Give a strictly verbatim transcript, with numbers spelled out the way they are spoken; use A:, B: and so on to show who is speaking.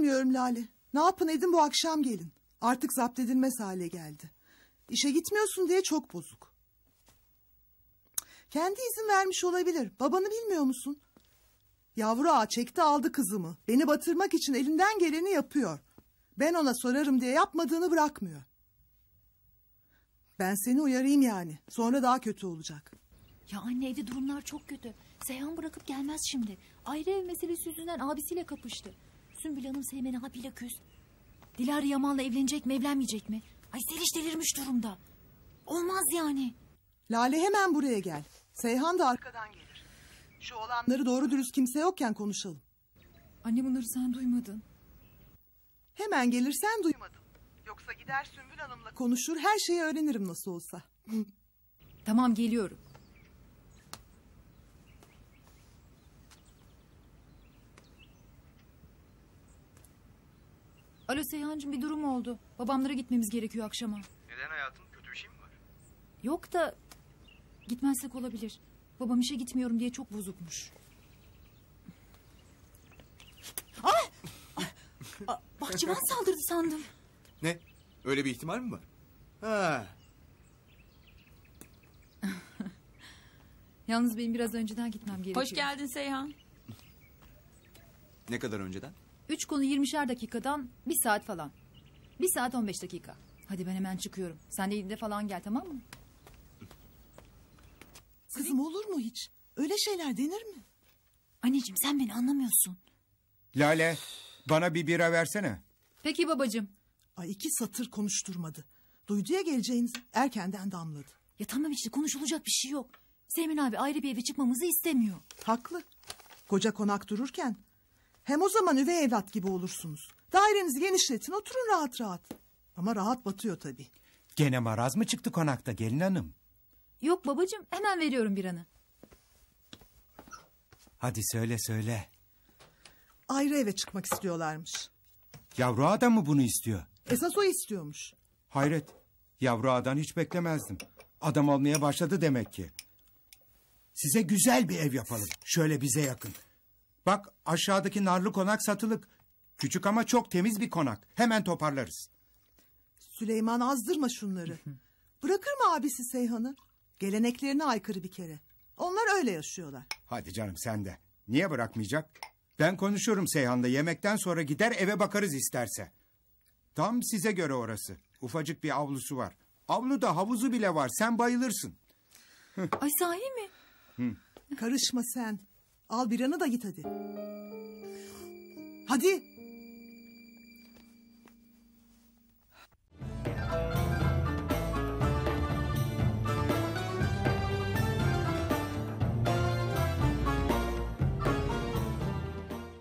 A: bilmiyorum Lale. Ne yapın edin bu akşam gelin. Artık zapt edilmez hale geldi. İşe gitmiyorsun diye çok bozuk. Kendi izin vermiş olabilir. Babanı bilmiyor musun? Yavru ağa çekti aldı kızımı. Beni batırmak için elinden geleni yapıyor. Ben ona sorarım diye yapmadığını bırakmıyor. Ben seni uyarayım yani. Sonra daha kötü olacak.
B: Ya anne, evde durumlar çok kötü. Seyhan bırakıp gelmez şimdi. Ayrı ev meselesi yüzünden abisiyle kapıştı. Sümbül Hanım Seymen abiyle küs. Dilara Yaman'la evlenecek mi evlenmeyecek mi? Ay Zeliş delirmiş durumda. Olmaz yani.
A: Lale hemen buraya gel. Seyhan da arkadan gelir. Şu olanları doğru dürüst kimse yokken konuşalım.
B: Anne, bunları sen duymadın.
A: Hemen gelirsen duymadım. Yoksa gider Sümbül Hanım'la konuşur, her şeyi öğrenirim nasıl olsa.
B: Tamam, geliyorum. Alo Seyhancığım, bir durum oldu. Babamlara gitmemiz gerekiyor akşama.
C: Neden hayatım? Kötü bir şey mi var?
B: Yok da gitmezsek olabilir. Babam işe gitmiyorum diye çok bozukmuş. Ay! Ay! Bahçıvan saldırdı sandım.
C: Ne? Öyle bir ihtimal mi var? Ha.
B: Yalnız benim biraz önceden gitmem gerekiyor.
D: Hoş geldin Seyhan.
C: Ne kadar önceden?
B: Üç konu yirmişer dakikadan bir saat falan. Bir saat on beş dakika. Hadi ben hemen çıkıyorum. Sen de yedide falan gel, tamam mı?
A: Kızım olur mu hiç? Öyle şeyler denir mi?
B: Anneciğim, sen beni anlamıyorsun.
E: Lale, bana bir bira versene.
B: Peki babacığım.
A: Ay iki satır konuşturmadı. Duyduya geleceğinizi erkenden damladı.
B: Ya tamam işte, konuşulacak bir şey yok. Seymen abi ayrı bir eve çıkmamızı istemiyor.
A: Haklı. Koca konak dururken hem o zaman üvey evlat gibi olursunuz. Dairenizi genişletin, oturun rahat rahat. Ama rahat batıyor tabii.
E: Gene maraz mı çıktı konakta gelin hanım?
B: Yok babacığım, hemen veriyorum biranı.
E: Hadi söyle söyle.
A: Ayrı eve çıkmak istiyorlarmış.
E: Yavru ağa da mı bunu istiyor?
A: Esas o istiyormuş.
E: Hayret, yavru ağadan hiç beklemezdim. Adam olmaya başladı demek ki. Size güzel bir ev yapalım. Şöyle bize yakın. Bak aşağıdaki narlı konak satılık. Küçük ama çok temiz bir konak. Hemen toparlarız.
A: Süleyman azdırma şunları. Bırakır mı abisi Seyhan'ı? Geleneklerine aykırı bir kere. Onlar öyle yaşıyorlar.
E: Hadi canım sen de. Niye bırakmayacak? Ben konuşurum Seyhan'la. Yemekten sonra gider eve bakarız isterse. Tam size göre orası. Ufacık bir avlusu var. Avluda havuzu bile var. Sen bayılırsın.
B: Ay sahi mi?
E: Hı.
A: Karışma sen. Al biranı da git hadi. Hadi.